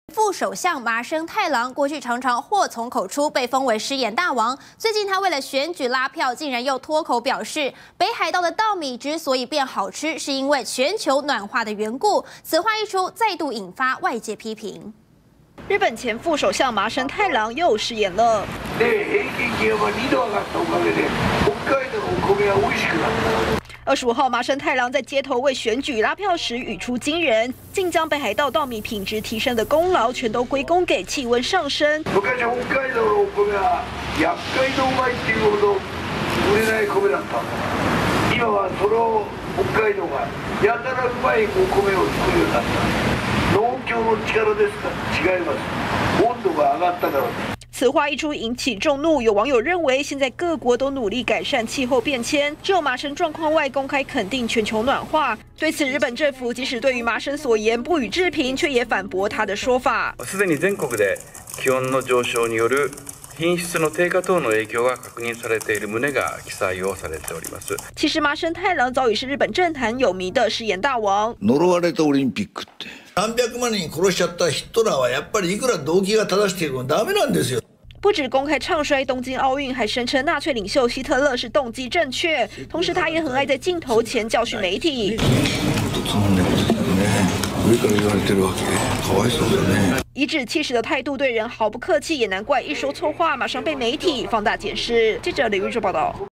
副首相麻生太郎过去常常祸从口出，被封为失言大王。最近他为了选举拉票，竟然又脱口表示，北海道的稻米之所以变好吃，是因为全球暖化的缘故。此话一出，再度引发外界批评。 日本前副首相麻生太郎又失言了。25号，麻生太郎在街头为选举拉票时语出惊人，竟将北海道稻米品质提升的功劳全都归功给气温上升。昔北海道のお米は厄介のうまいっていうほど売れない米だった。今はその北海道がやたらうまいお米を作るようになった。農協の力ですか？違います。温度が上がったから。此话一出引起众怒，有网友认为现在各国都努力改善气候变迁，只有麻生状况外公开肯定全球暖化。对此，日本政府即使对于麻生所言不予置评，却也反驳他的说法。 すでに全国で気温の上昇による品質の低下等の影響が確認されている旨が記載をされております。 其实麻生太郎早已是日本政坛有名的失言大王。 呪われたオリンピックって300万人殺しちゃったヒトラーはやっぱりいくら動機が正しくてもダメなんですよ。 不止公开唱衰东京奥运，还声称纳粹领袖希特勒是动机正确。同时，他也很爱在镜头前教训媒体。颐指气使的态度对人毫不客气，也难怪一说错话马上被媒体放大检视。记者李玉珠报道。